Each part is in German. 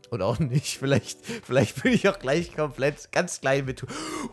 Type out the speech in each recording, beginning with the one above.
Oder auch nicht. Vielleicht bin ich auch gleich komplett ganz klein mit...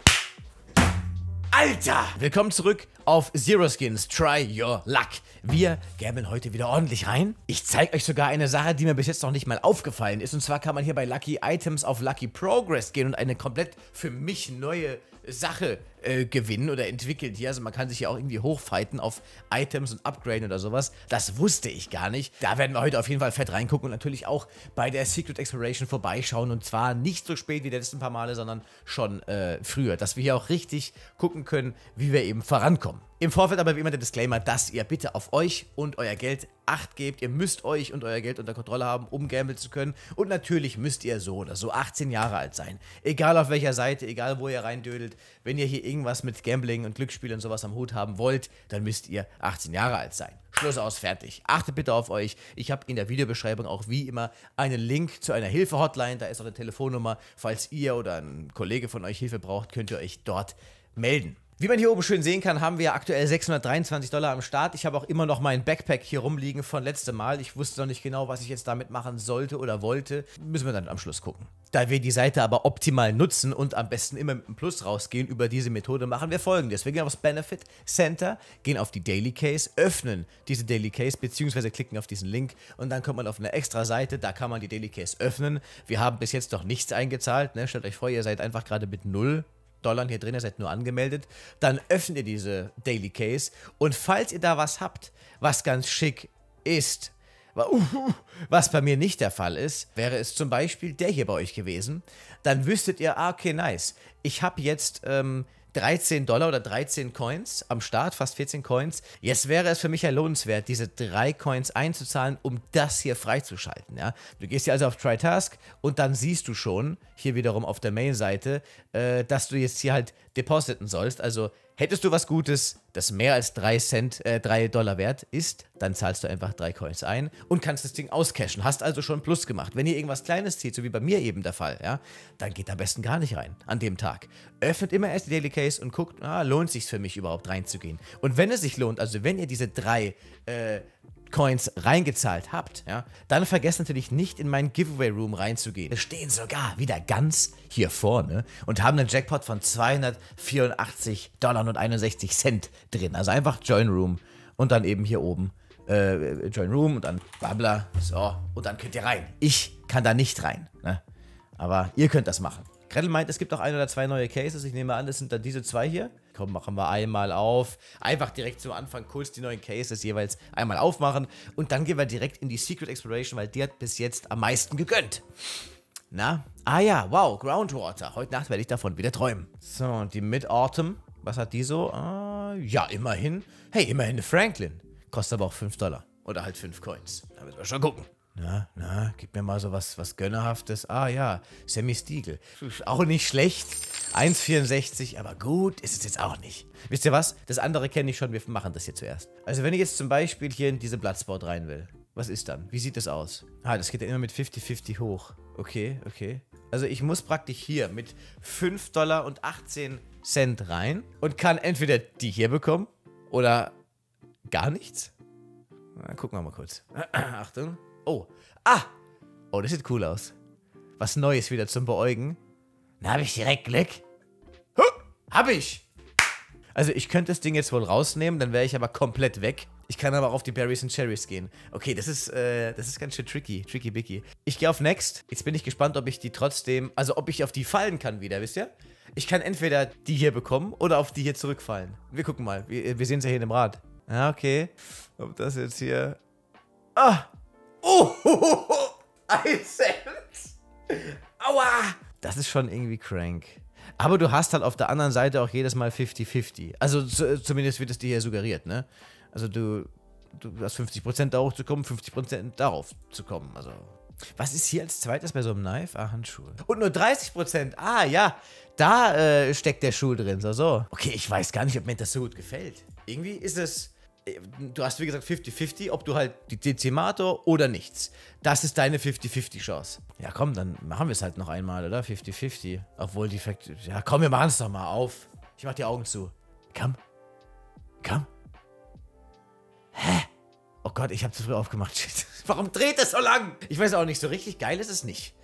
Alter! Willkommen zurück auf Zero Skins Try Your Luck. Wir gambeln heute wieder ordentlich rein. Ich zeige euch sogar eine Sache, die mir bis jetzt noch nicht mal aufgefallen ist. Und zwar kann man hier bei Lucky Items auf Lucky Progress gehen und eine komplett für mich neue Sache gewinnen oder entwickeln hier. Also man kann sich ja auch irgendwie hochfighten auf Items und upgraden oder sowas. Das wusste ich gar nicht. Da werden wir heute auf jeden Fall fett reingucken und natürlich auch bei der Secret Exploration vorbeischauen. Und zwar nicht so spät wie die letzten paar Male, sondern schon früher. Dass wir hier auch richtig gucken können, wie wir eben vorankommen. Im Vorfeld aber wie immer der Disclaimer, dass ihr bitte auf euch und euer Geld Acht gebt. Ihr müsst euch und euer Geld unter Kontrolle haben, um gambeln zu können. Und natürlich müsst ihr so oder so 18 Jahre alt sein. Egal auf welcher Seite, egal wo ihr reindödelt. Wenn ihr hier irgendwas mit Gambling und Glücksspiel und sowas am Hut haben wollt, dann müsst ihr 18 Jahre alt sein. Schluss aus, fertig. Achtet bitte auf euch. Ich habe in der Videobeschreibung auch wie immer einen Link zu einer Hilfe-Hotline. Da ist auch eine Telefonnummer. Falls ihr oder ein Kollege von euch Hilfe braucht, könnt ihr euch dort melden. Wie man hier oben schön sehen kann, haben wir aktuell $623 am Start. Ich habe auch immer noch meinen Backpack hier rumliegen von letztem Mal. Ich wusste noch nicht genau, was ich jetzt damit machen sollte oder wollte. Müssen wir dann am Schluss gucken. Da wir die Seite aber optimal nutzen und am besten immer mit einem Plus rausgehen über diese Methode, machen wir Folgendes. Wir gehen aufs Benefit Center, gehen auf die Daily Case, öffnen diese Daily Case bzw. klicken auf diesen Link und dann kommt man auf eine extra Seite, da kann man die Daily Case öffnen. Wir haben bis jetzt noch nichts eingezahlt, ne? Stellt euch vor, ihr seid einfach gerade mit $0 hier drin, ihr seid nur angemeldet, dann öffnet ihr diese Daily Case und falls ihr da was habt, was ganz schick ist, was bei mir nicht der Fall ist, wäre es zum Beispiel der hier bei euch gewesen, dann wüsstet ihr, okay, nice, ich habe jetzt $13 oder 13 Coins am Start, fast 14 Coins. Jetzt wäre es für mich ja lohnenswert, diese 3 Coins einzuzahlen, um das hier freizuschalten. Ja? Du gehst hier also auf Try Task und dann siehst du schon, hier wiederum auf der Main-Seite, dass du jetzt hier halt depositen sollst. Also hättest du was Gutes, das mehr als $3 wert ist, dann zahlst du einfach 3 Coins ein und kannst das Ding auscashen. Hast also schon Plus gemacht. Wenn ihr irgendwas Kleines zieht, so wie bei mir eben der Fall, ja, dann geht am besten gar nicht rein an dem Tag. Öffnet immer erst die Daily Case und guckt, lohnt es sich für mich überhaupt reinzugehen. Und wenn es sich lohnt, also wenn ihr diese 3 Coins reingezahlt habt, ja, dann vergesst natürlich nicht in meinen Giveaway Room reinzugehen. Wir stehen sogar wieder ganz hier vorne und haben einen Jackpot von $284,61 drin. Also einfach Join Room und dann eben hier oben Join Room und dann Babla, so, und dann könnt ihr rein. Ich kann da nicht rein, ne? Aber ihr könnt das machen. Gretel meint, es gibt auch 1 oder 2 neue Cases. Ich nehme an, das sind dann diese 2 hier. Komm, machen wir einmal auf. Einfach direkt zum Anfang kurz die neuen Cases jeweils einmal aufmachen. Und dann gehen wir direkt in die Secret Exploration, weil die hat bis jetzt am meisten gegönnt. Na? Ah ja, wow, Groundwater. Heute Nacht werde ich davon wieder träumen. So, und die Mid-Autumn. Was hat die so? Ja, immerhin. Hey, immerhin eine Franklin. Kostet aber auch $5. Oder halt 5 Coins. Da müssen wir schon gucken. Na, gib mir mal so was Gönnerhaftes. Ah ja, Sammy Stiegel. Auch nicht schlecht. 1,64, aber gut ist es jetzt auch nicht. Wisst ihr was? Das andere kenne ich schon, wir machen das hier zuerst. Also wenn ich jetzt zum Beispiel hier in diese Bloodsport rein will, was ist dann? Wie sieht das aus? Das geht ja immer mit 50-50 hoch. Okay. Also ich muss praktisch hier mit $5,18 rein und kann entweder die hier bekommen oder gar nichts. Na, gucken wir mal kurz. Achtung. Oh, das sieht cool aus. Was Neues wieder zum Beäugen. Na, habe ich direkt Glück? Hab ich! Also ich könnte das Ding jetzt wohl rausnehmen, dann wäre ich aber komplett weg. Ich kann aber auch auf die Berries und Cherries gehen. Okay, das ist ganz schön tricky bicky. Ich gehe auf Next. Jetzt bin ich gespannt, ob ich die trotzdem, also ob ich auf die fallen kann wieder, wisst ihr? Ich kann entweder die hier bekommen oder auf die hier zurückfallen. Wir gucken mal, wir sehen es ja hier in dem Rad. Ja, okay. Ob das jetzt hier... $1 Cent. Aua! Das ist schon irgendwie crank. Aber du hast halt auf der anderen Seite auch jedes Mal 50-50. Also zumindest wird es dir hier suggeriert, ne? Also du hast 50% da hochzukommen, 50% darauf zu kommen. Also, was ist hier als zweites bei so einem Knife? Handschuhe. Und nur 30%. Ja, da steckt der Schuh drin. So. Okay, ich weiß gar nicht, ob mir das so gut gefällt. Irgendwie ist es... Du hast wie gesagt 50-50, ob du halt die Dezimator oder nichts. Das ist deine 50-50 Chance. Ja komm, dann machen wir es halt noch einmal, oder? 50-50. Obwohl die... Ja komm, wir machen es doch mal auf. Ich mach die Augen zu. Komm. Hä? Oh Gott, ich habe zu früh aufgemacht. Shit. Warum dreht es so lang? Ich weiß auch nicht, so richtig geil ist es nicht.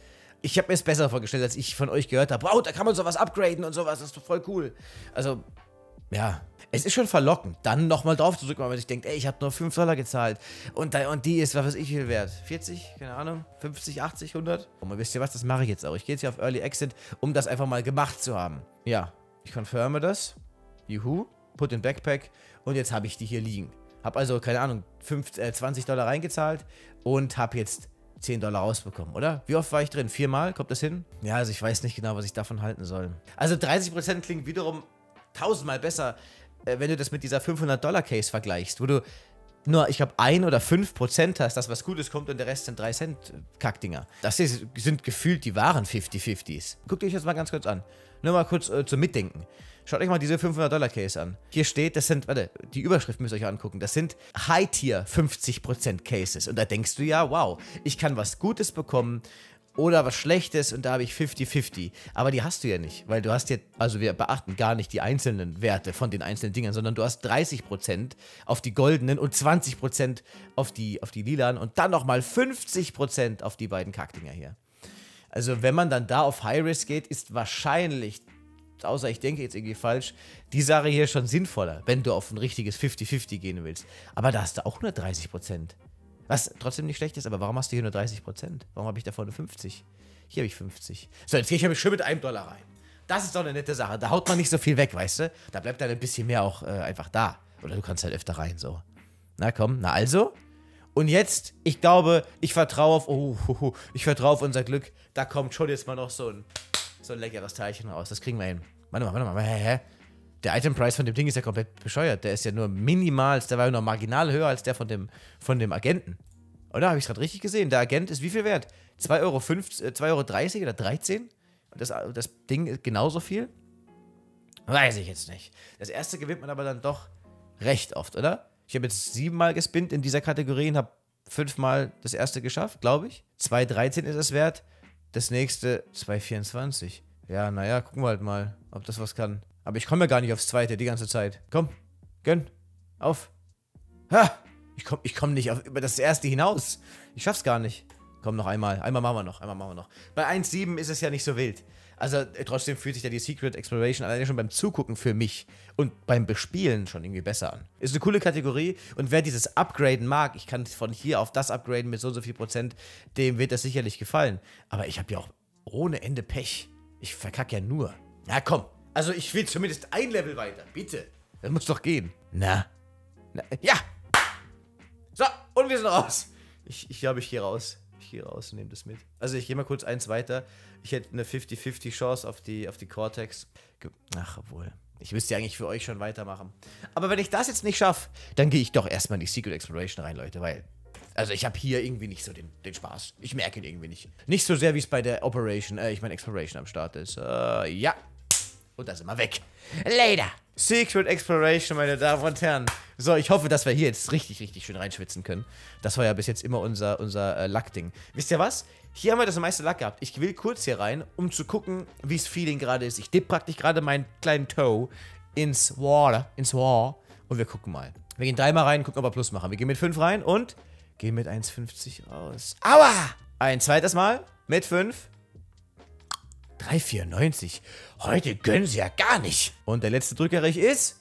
Ich habe mir es besser vorgestellt, als ich von euch gehört habe. Wow, da kann man sowas upgraden und sowas, das ist doch voll cool. Also, ja, es ist schon verlockend, dann nochmal drauf zu drücken, weil man sich denkt, ey, ich habe nur $5 gezahlt und die ist, was weiß ich, viel wert. 40, keine Ahnung, 50, 80, 100? Und wisst ihr was, das mache ich jetzt auch. Ich gehe jetzt hier auf Early Exit, um das einfach mal gemacht zu haben. Ja, ich confirme das. Juhu, put in Backpack und jetzt habe ich die hier liegen. Habe also, keine Ahnung, $20 reingezahlt und habe jetzt $10 rausbekommen, oder? Wie oft war ich drin? 4 Mal? Kommt das hin? Ja, also ich weiß nicht genau, was ich davon halten soll. Also 30% klingt wiederum 1000-mal besser, wenn du das mit dieser $500-Case vergleichst, wo du nur, ich glaube, 1 oder 5% hast, das was Gutes kommt und der Rest sind 3 Cent Kackdinger. Das hier sind gefühlt die wahren 50-50s. Guckt euch das mal ganz kurz an. Nur mal kurz zum Mitdenken. Schaut euch mal diese $500-Case an. Hier steht, das sind, warte, die Überschrift müsst ihr euch angucken. Das sind High-Tier 50% Cases. Und da denkst du ja, wow, ich kann was Gutes bekommen oder was Schlechtes und da habe ich 50-50. Aber die hast du ja nicht, weil du hast jetzt, also wir beachten gar nicht die einzelnen Werte von den einzelnen Dingern, sondern du hast 30% auf die goldenen und 20% auf die lilanen und dann nochmal 50% auf die beiden Kackdinger hier. Also wenn man dann da auf High-Risk geht, ist wahrscheinlich, außer ich denke jetzt irgendwie falsch, die Sache hier schon sinnvoller, wenn du auf ein richtiges 50-50 gehen willst. Aber da hast du auch nur 30%. Was trotzdem nicht schlecht ist, aber warum hast du hier nur 30%? Warum habe ich da vorne 50? Hier habe ich 50. So, jetzt gehe ich schön mit $1 rein. Das ist doch eine nette Sache. Da haut man nicht so viel weg, weißt du? Da bleibt dann ein bisschen mehr auch einfach da. Oder du kannst halt öfter rein, so. Na komm, na also. Und jetzt, ich glaube, ich vertraue auf, ich vertraue auf unser Glück. Da kommt schon jetzt mal noch so ein leckeres Teilchen raus. Das kriegen wir hin. Warte mal, hä? Der Item-Price von dem Ding ist ja komplett bescheuert. Der ist ja nur minimal, der war ja nur marginal höher als der von dem Agenten. Oder? Habe ich es gerade richtig gesehen? Der Agent ist wie viel wert? 2,30 € oder 13? Und das Ding ist genauso viel? Weiß ich jetzt nicht. Das erste gewinnt man aber dann doch recht oft, oder? Ich habe jetzt 7 Mal gespinnt in dieser Kategorie und habe 5 Mal das erste geschafft, glaube ich. 2,13 ist es wert. Das nächste 2,24. Ja, naja, gucken wir halt mal, ob das was kann. Aber ich komme ja gar nicht aufs zweite die ganze Zeit. Komm, gönn, auf. Ha! Ich komm nicht über das erste hinaus. Ich schaff's gar nicht. Komm, noch einmal. Einmal machen wir noch. Bei 1,7 ist es ja nicht so wild. Also trotzdem fühlt sich ja die Secret Exploration alleine schon beim Zugucken für mich und beim Bespielen schon irgendwie besser an. Ist eine coole Kategorie und wer dieses Upgraden mag, ich kann von hier auf das upgraden mit so und so viel Prozent, dem wird das sicherlich gefallen. Aber ich habe ja auch ohne Ende Pech. Ich verkacke ja nur. Na komm. Also ich will zumindest ein Level weiter, bitte. Das muss doch gehen. Na, ja. So, und wir sind raus. Ich glaube, ich gehe raus. Ich gehe raus und nehme das mit. Also ich gehe mal kurz eins weiter. Ich hätte eine 50-50 Chance auf die Cortex. Ach, obwohl. Ich müsste ja eigentlich für euch schon weitermachen. Aber wenn ich das jetzt nicht schaffe, dann gehe ich doch erstmal in die Secret Exploration rein, Leute, weil... Also ich habe hier irgendwie nicht so den Spaß. Ich merke ihn irgendwie nicht. Nicht so sehr, wie es bei der Exploration am Start ist. Ja. Und da sind wir weg. Later. Secret Exploration, meine Damen und Herren. So, ich hoffe, dass wir hier jetzt richtig, richtig schön reinschwitzen können. Das war ja bis jetzt immer unser Lack-Ding. Wisst ihr was? Hier haben wir das meiste Lack gehabt. Ich will kurz hier rein, um zu gucken, wie das Feeling gerade ist. Ich dippe praktisch gerade meinen kleinen Toe ins Water. Und wir gucken mal. Wir gehen 3 Mal rein, gucken, ob wir Plus machen. Wir gehen mit 5 rein und gehen mit 1,50 raus. Aua! Ein zweites Mal mit 5. 3,94. Heute gönnen sie ja gar nicht. Und der letzte Drückerich ist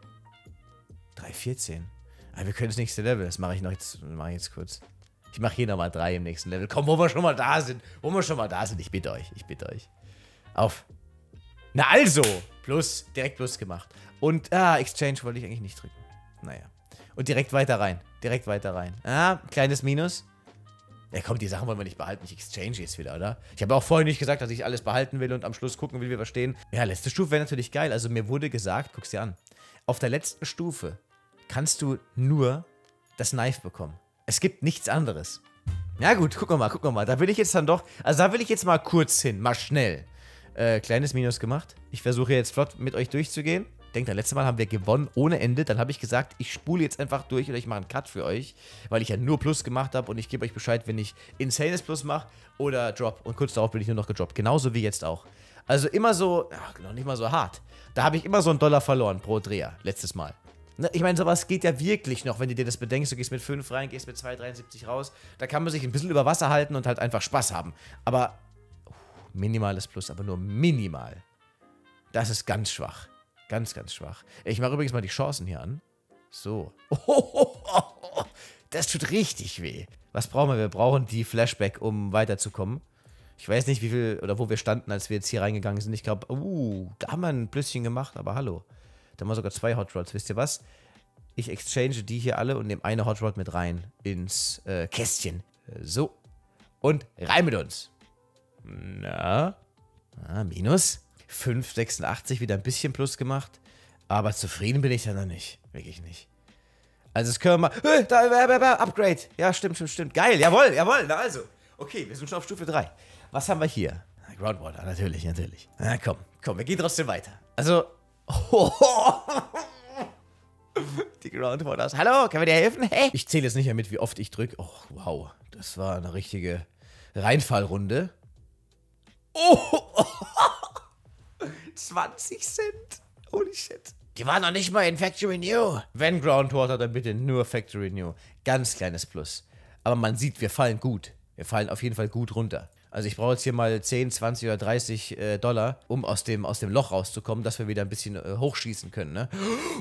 3,14. Aber wir können das nächste Level. Das mache ich jetzt kurz. Ich mache hier nochmal 3 im nächsten Level. Komm, wo wir schon mal da sind. Ich bitte euch. Auf. Na also. Direkt Plus gemacht. Und, Exchange wollte ich eigentlich nicht drücken. Naja. Und direkt weiter rein. Kleines Minus. Ja komm, die Sachen wollen wir nicht behalten. Ich exchange jetzt wieder, oder? Ich habe auch vorhin nicht gesagt, dass ich alles behalten will und am Schluss gucken will, wie wir stehen. Ja, letzte Stufe wäre natürlich geil. Also mir wurde gesagt, guck's dir an. Auf der letzten Stufe kannst du nur das Knife bekommen. Es gibt nichts anderes. Ja gut, gucken wir mal. Da will ich jetzt mal kurz hin. Mal schnell. Kleines Minus gemacht. Ich versuche jetzt flott mit euch durchzugehen. Denkt, das letzte Mal haben wir gewonnen ohne Ende. Dann habe ich gesagt, ich spule jetzt einfach durch oder ich mache einen Cut für euch, weil ich ja nur Plus gemacht habe und ich gebe euch Bescheid, wenn ich Insanes Plus mache oder Drop. Und kurz darauf bin ich nur noch gedroppt. Genauso wie jetzt auch. Also immer so, noch nicht mal so hart. Da habe ich immer so $1 verloren pro Dreher, letztes Mal. Ich meine, sowas geht ja wirklich noch, wenn du dir das bedenkst. Du gehst mit 5 rein, gehst mit 2,73 raus. Da kann man sich ein bisschen über Wasser halten und halt einfach Spaß haben. Aber minimales Plus, aber nur minimal. Das ist ganz schwach. Ganz, ganz schwach. Ich mache übrigens mal die Chancen hier an. So. Das tut richtig weh. Was brauchen wir? Wir brauchen die Flashback, um weiterzukommen. Ich weiß nicht, wie viel oder wo wir standen, als wir jetzt hier reingegangen sind. Ich glaube, da haben wir ein Plüsschen gemacht, aber hallo. Da haben wir sogar 2 Hot Rods. Wisst ihr was? Ich exchange die hier alle und nehme eine Hot Rod mit rein ins Kästchen. So. Und rein mit uns. Na? Minus. 5,86, wieder ein bisschen Plus gemacht. Aber zufrieden bin ich da noch nicht. Wirklich nicht. Also das können wir mal... Upgrade. Ja, stimmt. Geil, jawohl. Na also. Okay, wir sind schon auf Stufe 3. Was haben wir hier? Groundwater, natürlich. Na komm, wir gehen trotzdem weiter. Also... Die Groundwaters. Hallo, können wir dir helfen? Hey. Ich zähle jetzt nicht mehr mit, wie oft ich drücke. Oh, wow. Das war eine richtige Reinfallrunde. 20 Cent. Holy shit. Die waren noch nicht mal in Factory New. Wenn Groundwater, dann bitte nur Factory New. Ganz kleines Plus. Aber man sieht, wir fallen gut. Wir fallen auf jeden Fall gut runter. Also ich brauche jetzt hier mal 10, 20 oder 30 Dollar, um aus dem Loch rauszukommen, dass wir wieder ein bisschen hochschießen können, ne?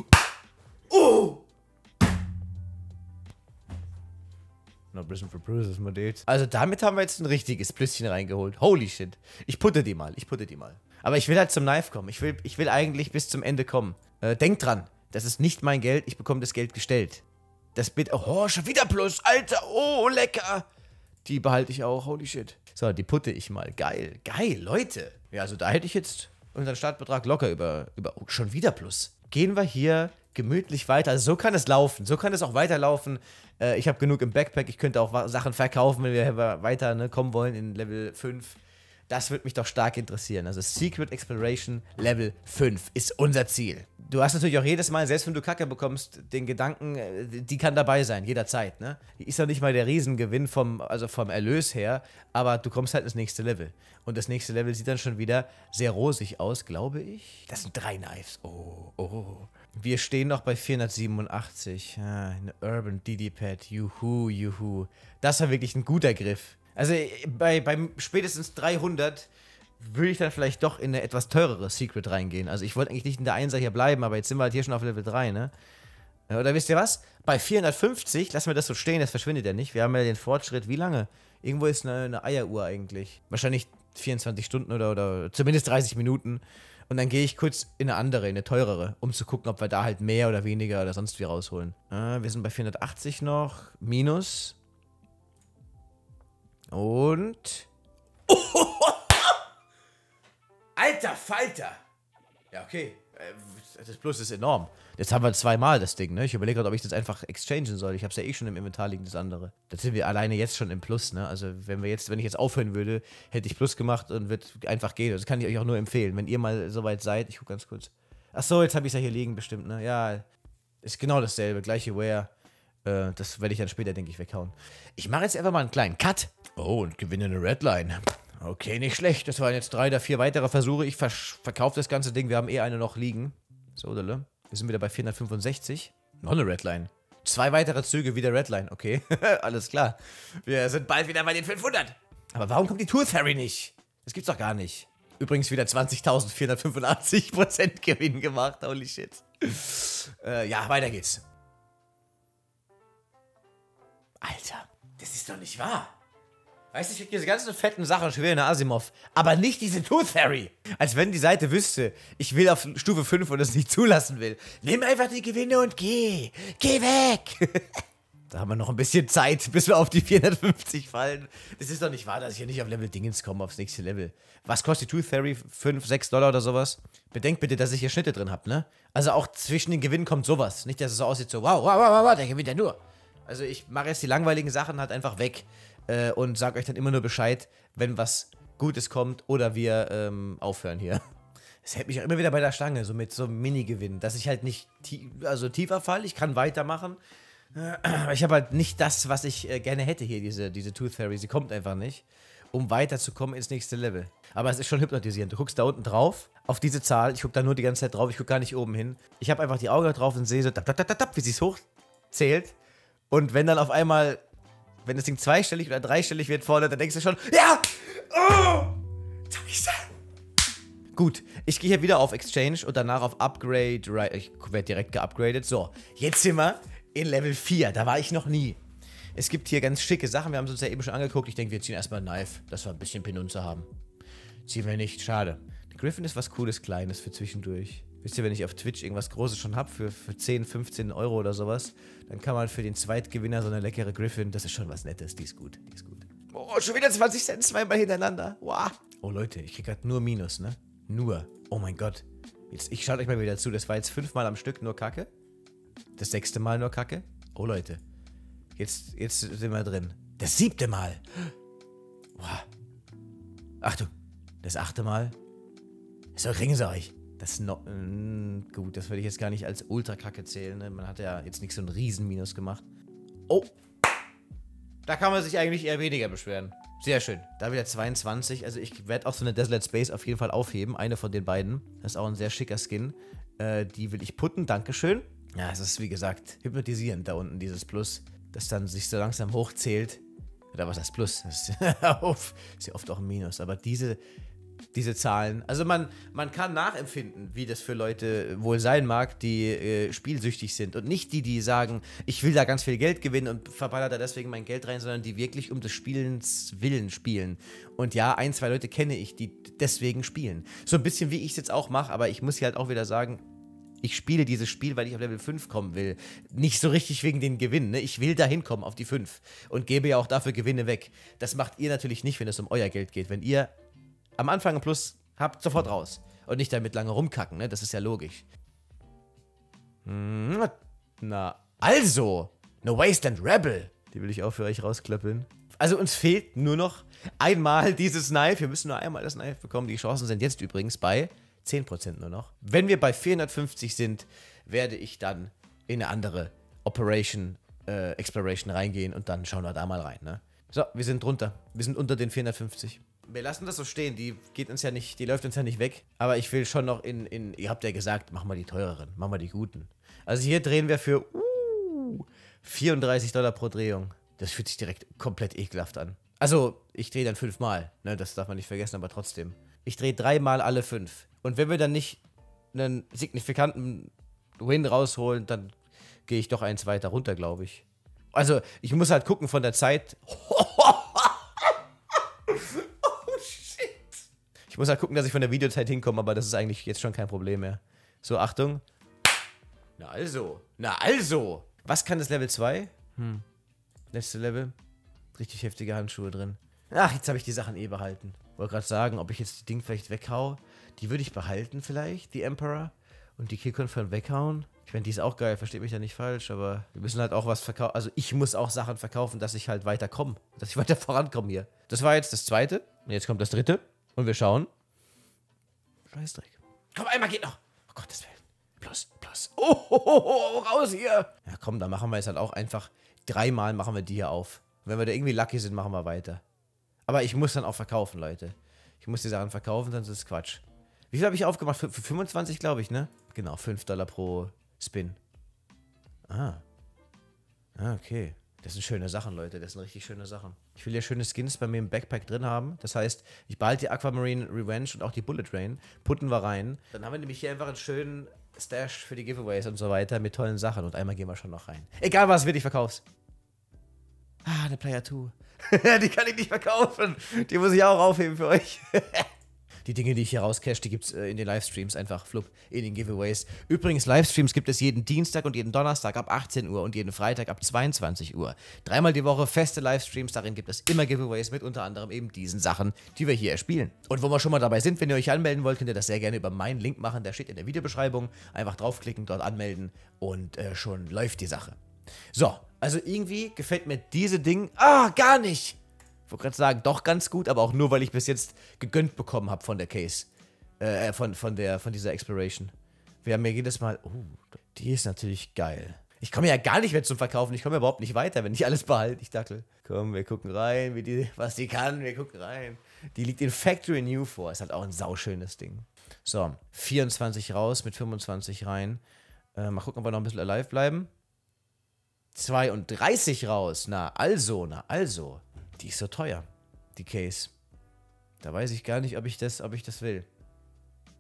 No Prison for Bruises, my dude. Also damit haben wir jetzt ein richtiges Plüsschen reingeholt. Holy shit. Ich putte die mal. Aber ich will halt zum Knife kommen. Ich will eigentlich bis zum Ende kommen. Denkt dran, das ist nicht mein Geld. Ich bekomme das Geld gestellt. Das Bit... Oh, schon wieder Plus. Alter, oh, lecker. Die behalte ich auch. Holy shit. So, die putte ich mal. Geil, Leute. Ja, also da hätte ich jetzt unseren Startbetrag locker über... Oh, schon wieder Plus. Gehen wir hier gemütlich weiter. Also so kann es laufen. So kann es auch weiterlaufen. Ich habe genug im Backpack. Ich könnte auch Sachen verkaufen, wenn wir weiter kommen wollen in Level 5. Das würde mich doch stark interessieren. Also Secret Exploration Level 5 ist unser Ziel. Du hast natürlich auch jedes Mal, selbst wenn du Kacke bekommst, den Gedanken, die kann dabei sein, jederzeit, ne? Ist doch nicht mal der Riesengewinn vom Erlös her, aber du kommst halt ins nächste Level. Und das nächste Level sieht dann schon wieder sehr rosig aus, glaube ich. Das sind 3 Knives. Oh. Wir stehen noch bei 487. Eine Urban DD-Pad. Juhu. Das war wirklich ein guter Griff. Also beim spätestens 300 würde ich dann vielleicht doch in eine etwas teurere Secret reingehen. Also ich wollte eigentlich nicht in der 1er hier bleiben, aber jetzt sind wir halt hier schon auf Level 3, ne? Oder wisst ihr was? Bei 450, lassen wir das so stehen, das verschwindet ja nicht. Wir haben ja den Fortschritt, wie lange? Irgendwo ist eine Eieruhr eigentlich. Wahrscheinlich 24 Stunden oder zumindest 30 Minuten. Und dann gehe ich kurz in eine andere, in eine teurere, um zu gucken, ob wir da halt mehr oder weniger oder sonst wie rausholen. Wir sind bei 480 noch. Minus. Und... Alter Falter! Ja, okay. Das Plus ist enorm. Jetzt haben wir 2-mal das Ding, ne? Ich überlege gerade, ob ich das einfach exchangen soll. Ich habe es ja eh schon im Inventar liegen, das andere. Da sind wir alleine jetzt schon im Plus, ne? Also wenn ich jetzt aufhören würde, hätte ich Plus gemacht und würde einfach gehen. Das kann ich euch auch nur empfehlen, wenn ihr mal soweit seid. Ich gucke ganz kurz. Achso, jetzt habe ich es ja hier liegen bestimmt, ne? Ja, ist genau dasselbe. Gleiche Wear. Das werde ich dann später, denke ich, weghauen. Ich mache jetzt einfach mal einen kleinen Cut. Oh, und gewinne eine Redline. Okay, nicht schlecht. Das waren jetzt 3 oder 4 weitere Versuche. Ich verkaufe das ganze Ding. Wir haben eh eine noch liegen. So, wir sind wieder bei 465. Noch eine Redline. 2 weitere Züge, wieder Redline. Okay, alles klar. Wir sind bald wieder bei den 500. Aber warum kommt die Tooth Fairy nicht? Das gibt's doch gar nicht. Übrigens wieder 20.485% Gewinn gemacht. Holy shit. Ja, weiter geht's. Alter, das ist doch nicht wahr. Weißt du, ich krieg diese ganzen fetten Sachen schon wieder in der Asimov. Aber nicht diese Tooth Fairy. Als wenn die Seite wüsste, ich will auf Stufe 5 und es nicht zulassen will. Nimm einfach die Gewinne und geh. Geh weg. Da haben wir noch ein bisschen Zeit, bis wir auf die 450 fallen. Das ist doch nicht wahr, dass ich hier nicht auf Level Dingens komme, aufs nächste Level. Was kostet die Tooth Fairy? 5, 6 Dollar oder sowas? Bedenkt bitte, dass ich hier Schnitte drin habe, ne? Also auch zwischen den Gewinnen kommt sowas. Nicht, dass es so aussieht, so wow, der gewinnt ja nur. Also ich mache jetzt die langweiligen Sachen halt einfach weg und sage euch dann immer nur Bescheid, wenn was Gutes kommt oder wir aufhören hier. Das hält mich auch immer wieder bei der Stange, so mit so einem Mini-Gewinn, dass ich halt nicht tiefer falle, ich kann weitermachen, aber ich habe halt nicht das, was ich gerne hätte hier, diese Tooth Fairy, sie kommt einfach nicht, um weiterzukommen ins nächste Level. Aber es ist schon hypnotisierend, du guckst da unten drauf, auf diese Zahl, ich gucke da nur die ganze Zeit drauf, ich gucke gar nicht oben hin. Ich habe einfach die Augen drauf und sehe so, wie sie es hochzählt. Und wenn dann auf einmal, wenn das Ding zweistellig oder dreistellig wird vorne, dann denkst du schon, ja! Oh! Gut, ich gehe hier wieder auf Exchange und danach auf Upgrade. Ich werde direkt geupgradet. So, jetzt sind wir in Level 4. Da war ich noch nie. Es gibt hier ganz schicke Sachen. Wir haben es uns ja eben schon angeguckt. Ich denke, wir ziehen erstmal ein Knife, dass wir ein bisschen Penunze haben. Ziehen wir nicht, schade. Der Griffin ist was Cooles, Kleines für zwischendurch. Wisst ihr, wenn ich auf Twitch irgendwas Großes schon habe für 10, 15 Euro oder sowas, dann kann man für den Zweitgewinner so eine leckere Griffin, das ist schon was Nettes, die ist gut, die ist gut. Oh, schon wieder 20 Cent zweimal hintereinander. Wow. Oh Leute, ich krieg gerade nur Minus, ne? Nur. Oh mein Gott. Jetzt, ich schaut euch mal wieder zu, das war jetzt 5-mal am Stück nur Kacke. Das 6. Mal nur Kacke. Oh Leute. Jetzt sind wir drin. Das 7. Mal. Wow. Achtung. Das 8. Mal. So kriegen sie euch. Das ist noch. Gut, das würde ich jetzt gar nicht als Ultra-Kacke zählen. Ne? Man hat ja jetzt nicht so einen Riesen-Minus gemacht. Oh. Da kann man sich eigentlich eher weniger beschweren. Sehr schön. Da wieder 22. Also ich werde auch so eine Desolate Space auf jeden Fall aufheben. Eine von den beiden. Das ist auch ein sehr schicker Skin. Die will ich putten. Dankeschön. Ja, es ist wie gesagt hypnotisierend da unten, dieses Plus. Das dann sich so langsam hochzählt. Oder was heißt Plus? Das ist ja oft auch ein Minus. Aber diese Zahlen, also man kann nachempfinden, wie das für Leute wohl sein mag, die spielsüchtig sind und nicht die sagen, ich will da ganz viel Geld gewinnen und verballer da deswegen mein Geld rein, sondern die wirklich um des Spielens willen spielen. Und ja, 1, 2 Leute kenne ich, die deswegen spielen. So ein bisschen wie ich es jetzt auch mache, aber ich muss hier halt auch wieder sagen, ich spiele dieses Spiel, weil ich auf Level 5 kommen will. Nicht so richtig wegen den Gewinnen, ne? Ich will da hinkommen auf die 5 und gebe ja auch dafür Gewinne weg. Das macht ihr natürlich nicht, wenn es um euer Geld geht. Wenn ihr am Anfang ein Plus habt, sofort raus. Und nicht damit lange rumkacken, ne? Das ist ja logisch. Na, also, eine Wasteland Rebel. Die will ich auch für euch rausklöppeln. Also uns fehlt nur noch einmal dieses Knife. Wir müssen nur einmal das Knife bekommen. Die Chancen sind jetzt übrigens bei 10% nur noch. Wenn wir bei 450 sind, werde ich dann in eine andere Exploration reingehen und dann schauen wir da mal rein, ne? So, wir sind drunter. Wir sind unter den 450. Wir lassen das so stehen, die läuft uns ja nicht weg. Aber ich will schon noch ihr habt ja gesagt, machen wir die teureren, machen wir die guten. Also hier drehen wir für $34 pro Drehung. Das fühlt sich direkt komplett ekelhaft an. Also, ich drehe dann 5-mal, ne, das darf man nicht vergessen, aber trotzdem. Ich drehe 3-mal alle 5. Und wenn wir dann nicht einen signifikanten Win rausholen, dann gehe ich doch eins weiter runter, glaube ich. Also, ich muss halt gucken von der Zeit. Ich muss halt gucken, dass ich von der Videozeit hinkomme, aber das ist eigentlich jetzt schon kein Problem mehr. So, Achtung. Na also. Was kann das Level 2? Letzte Level. Richtig heftige Handschuhe drin. Ach, jetzt habe ich die Sachen eh behalten. Wollte gerade sagen, ob ich jetzt die Ding vielleicht weghau. Die würde ich behalten vielleicht, die Emperor. Und die Killconfirm weghauen. Ich meine, die ist auch geil, versteht mich ja nicht falsch, aber wir müssen halt auch was verkaufen. Also ich muss auch Sachen verkaufen, dass ich halt weiterkomme. Dass ich weiter vorankomme hier. Das war jetzt das 2. Und jetzt kommt das 3. Und wir schauen. Scheißdreck. Komm, einmal geht noch. Oh Gottes Willen. Plus. Oh, raus hier. Ja komm, dann machen wir jetzt halt auch einfach 3-mal machen wir die hier auf. Wenn wir da irgendwie lucky sind, machen wir weiter. Aber ich muss dann auch verkaufen, Leute. Ich muss die Sachen verkaufen, sonst ist es Quatsch. Wie viel habe ich aufgemacht? Für 25, glaube ich, ne? Genau, $5 pro Spin. Okay. Das sind schöne Sachen, Leute. Das sind richtig schöne Sachen. Ich will ja schöne Skins bei mir im Backpack drin haben. Das heißt, ich behalte die Aquamarine Revenge und auch die Bullet Train. Putten wir rein. Dann haben wir nämlich hier einfach einen schönen Stash für die Giveaways und so weiter mit tollen Sachen. Und einmal gehen wir schon noch rein. Egal was wird, ich verkauf's. Eine Player 2. Die kann ich nicht verkaufen. Die muss ich auch aufheben für euch. Die Dinge, die ich hier rauscash, die gibt's in den Livestreams einfach, flupp, in den Giveaways. Übrigens, Livestreams gibt es jeden Dienstag und jeden Donnerstag ab 18 Uhr und jeden Freitag ab 22 Uhr. 3-mal die Woche feste Livestreams, darin gibt es immer Giveaways mit unter anderem eben diesen Sachen, die wir hier erspielen. Und wo wir schon mal dabei sind, wenn ihr euch anmelden wollt, könnt ihr das sehr gerne über meinen Link machen, der steht in der Videobeschreibung. Einfach draufklicken, dort anmelden und schon läuft die Sache. So, also irgendwie gefällt mir diese Ding, gar nicht. Ich wollte gerade sagen, doch ganz gut, aber auch nur, weil ich bis jetzt gegönnt bekommen habe von der Case. Von dieser Exploration. Wir haben ja jedes Mal, die ist natürlich geil. Ich komme ja gar nicht mehr zum Verkaufen, ich komme ja überhaupt nicht weiter, wenn ich alles behalte, ich Dackel. Komm, wir gucken rein, was die kann, wir gucken rein. Die liegt in Factory New vor, ist halt auch ein sauschönes Ding. So, 24 raus, mit 25 rein. Mal gucken, ob wir noch ein bisschen alive bleiben. 32 raus, na also. Die ist so teuer, die Case. Da weiß ich gar nicht, ob ich das will.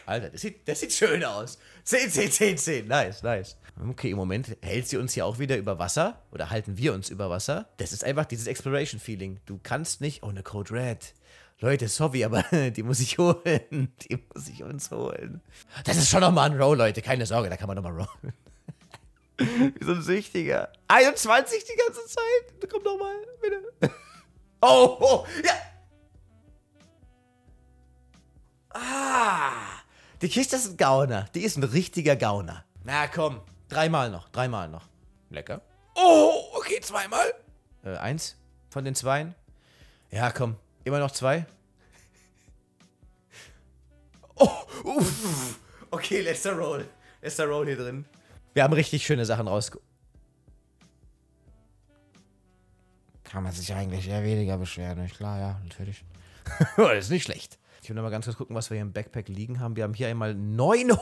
Alter, das sieht schön aus. 10, 10, 10, 10. Nice, nice. Okay, im Moment hält sie uns hier auch wieder über Wasser. Oder halten wir uns über Wasser. Das ist einfach dieses Exploration-Feeling. Du kannst nicht... Oh, eine Code Red. Leute, sorry, aber die muss ich holen. Die muss ich uns holen. Das ist schon nochmal ein Roll, Leute. Keine Sorge, da kann man nochmal rollen. Wie so ein Süchtiger. 21 die ganze Zeit. Komm nochmal, bitte. Oh, oh, ja. Ah, die Kiste ist ein Gauner. Die ist ein richtiger Gauner. Na komm, dreimal noch. Lecker. Oh, okay, zweimal. Eins von den zweien. Ja, komm, immer noch zwei. Oh, uff. Okay, letzter Roll. Letzter Roll hier drin. Wir haben richtig schöne Sachen rausgeholt. Kann man sich eigentlich eher weniger beschweren, nicht klar, ja, natürlich. Das ist nicht schlecht. Ich will noch mal ganz kurz gucken, was wir hier im Backpack liegen haben. Wir haben hier einmal 900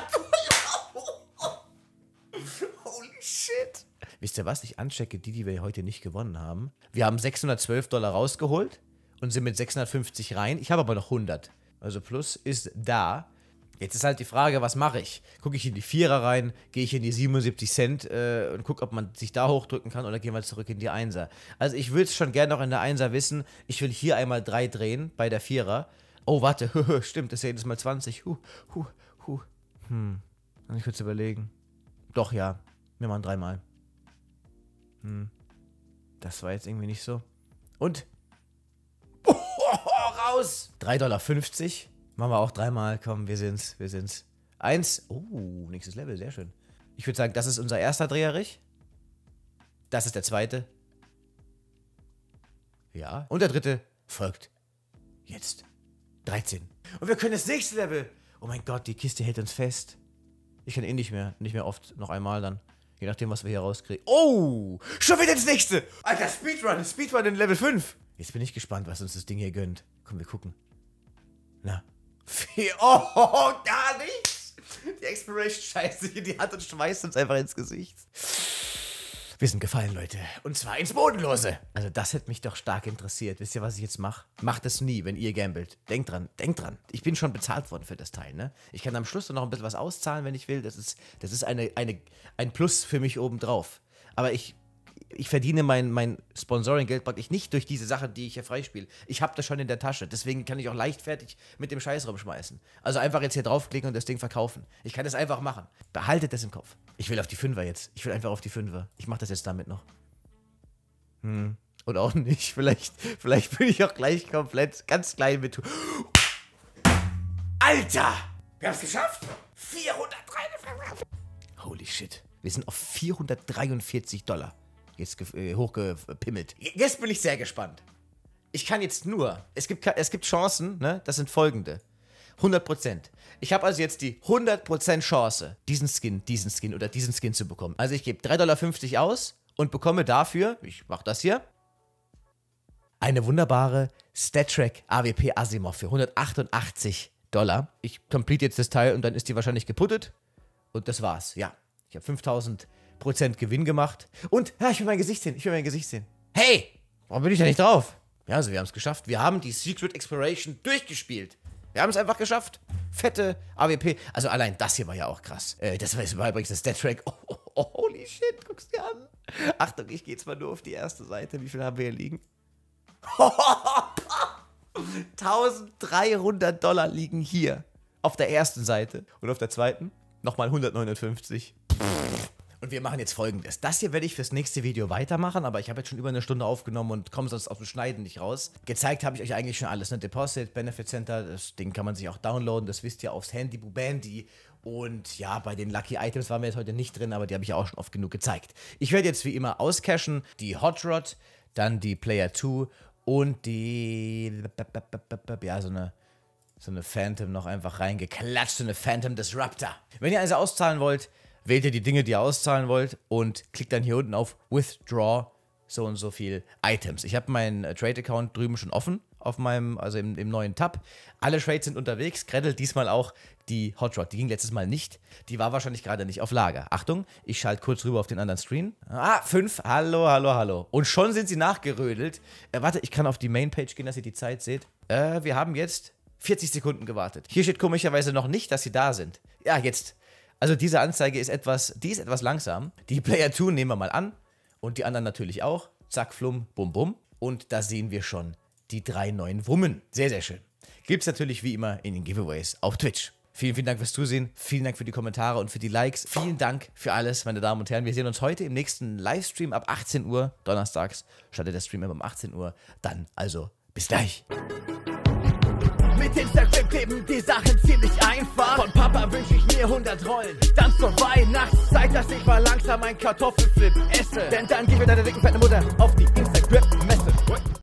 $. Holy shit. Wisst ihr was? Ich unchecke die wir heute nicht gewonnen haben. Wir haben $612 rausgeholt und sind mit 650 rein. Ich habe aber noch 100. Also Plus ist da. Jetzt ist halt die Frage, was mache ich? Gucke ich in die Vierer rein, gehe ich in die 77 Cent und gucke, ob man sich da hochdrücken kann oder gehen wir zurück in die Einser. Also ich würde es schon gerne noch in der Einser wissen. Ich will hier einmal 3 drehen bei der Vierer. Oh, warte, stimmt, das ist ja jedes Mal 20. Kann ich kurz überlegen. Doch, ja, wir machen 3 Mal. Das war jetzt irgendwie nicht so. Und? Raus! $3,50. Machen wir auch 3 Mal. Komm, wir sind's. 1. Oh, nächstes Level, sehr schön. Ich würde sagen, das ist unser erster Dreherich. Das ist der zweite. Ja. Und der dritte folgt. Jetzt. 13. Und wir können das nächste Level. Oh mein Gott, die Kiste hält uns fest. Ich kann eh nicht mehr oft. Noch einmal dann. Je nachdem, was wir hier rauskriegen. Oh, schon wieder ins nächste. Alter, Speedrun in Level 5. Jetzt bin ich gespannt, was uns das Ding hier gönnt. Komm, wir gucken. Na. 4. Oh, gar nichts. Die Exploration-Scheiße hier, die hat und schmeißt uns einfach ins Gesicht. Wir sind gefallen, Leute. Und zwar ins Bodenlose. Also das hätte mich doch stark interessiert. Wisst ihr, was ich jetzt mache? Macht es nie, wenn ihr gambelt. Denkt dran. Ich bin schon bezahlt worden für das Teil, ne? Ich kann am Schluss noch ein bisschen was auszahlen, wenn ich will. Das ist ein Plus für mich obendrauf. Aber ich verdiene mein Sponsoring-Geld praktisch nicht durch diese Sachen, die ich hier freispiele. Ich habe das schon in der Tasche. Deswegen kann ich auch leichtfertig mit dem Scheiß rumschmeißen. Also einfach jetzt hier draufklicken und das Ding verkaufen. Ich kann das einfach machen. Behaltet das im Kopf. Ich will auf die 5er jetzt. Ich will einfach auf die 5er. Ich mache das jetzt damit noch. Oder auch nicht. Vielleicht bin ich auch gleich komplett ganz klein mit... Alter! Wir haben es geschafft! 443. Holy shit. Wir sind auf $443. Jetzt hochgepimmelt. Jetzt bin ich sehr gespannt. Ich kann jetzt nur... Es gibt Chancen, ne? Das sind folgende. 100%. Ich habe also jetzt die 100% Chance, diesen Skin oder diesen Skin zu bekommen. Also ich gebe $3,50 aus und bekomme dafür, ich mache das hier, eine wunderbare StatTrak AWP Asimov für $188. Ich complete jetzt das Teil und dann ist die wahrscheinlich geputtet. Und das war's. Ja, ich habe 5000% Gewinn gemacht. Und, ja, ich will mein Gesicht sehen. Hey, warum bin ich da nicht drauf? Ja, also wir haben es geschafft. Wir haben die Secret Exploration durchgespielt. Wir haben es einfach geschafft. Fette AWP. Also allein das hier war ja auch krass. Das war jetzt übrigens das StatTrak. Oh, holy shit, guck's dir an. Achtung, ich gehe jetzt mal nur auf die erste Seite. Wie viel haben wir hier liegen? $1.300 liegen hier. Auf der ersten Seite. Und auf der zweiten nochmal 159. Und wir machen jetzt Folgendes. Das hier werde ich fürs nächste Video weitermachen, aber ich habe jetzt schon über eine Stunde aufgenommen und komme sonst aus dem Schneiden nicht raus. Gezeigt habe ich euch eigentlich schon alles, ne? Deposit, Benefit Center, das Ding kann man sich auch downloaden, das wisst ihr aufs Handy, Bubandy. Und ja, bei den Lucky Items waren wir jetzt heute nicht drin, aber die habe ich ja auch schon oft genug gezeigt. Ich werde jetzt wie immer auscashen, die Hot Rod, dann die Player 2 und die, ja, so eine Phantom noch einfach reingeklatscht, so eine Phantom Disruptor. Wenn ihr also auszahlen wollt, wählt ihr die Dinge, die ihr auszahlen wollt und klickt dann hier unten auf Withdraw so und so viel Items. Ich habe meinen Trade-Account drüben schon offen, auf meinem, also im neuen Tab. Alle Trades sind unterwegs, Gretel diesmal auch die Hot Rod. Die ging letztes Mal nicht, die war wahrscheinlich gerade nicht auf Lager. Achtung, ich schalte kurz rüber auf den anderen Screen. 5, hallo. Und schon sind sie nachgerödelt. Warte, ich kann auf die Mainpage gehen, dass ihr die Zeit seht. Wir haben jetzt 40 Sekunden gewartet. Hier steht komischerweise noch nicht, dass sie da sind. Ja, jetzt. Also diese Anzeige ist etwas langsam. Die Player 2 nehmen wir mal an und die anderen natürlich auch. Zack, flum, bum, bum. Und da sehen wir schon die 3 neuen Wummen. Sehr, sehr schön. Gibt's natürlich wie immer in den Giveaways auf Twitch. Vielen, vielen Dank fürs Zusehen. Vielen Dank für die Kommentare und für die Likes. Vielen Dank für alles, meine Damen und Herren. Wir sehen uns heute im nächsten Livestream ab 18 Uhr. Donnerstags startet der Stream immer um 18 Uhr. Dann also bis gleich. Mit Instagram kleben die Sachen ziemlich einfach. Von Papa wünsche ich mir 100 Rollen. Dann zur Weihnachtszeit, dass ich mal langsam ein Kartoffelflip esse. Denn dann gib mir deine dicken fette Mutter auf die Instagram-Messe.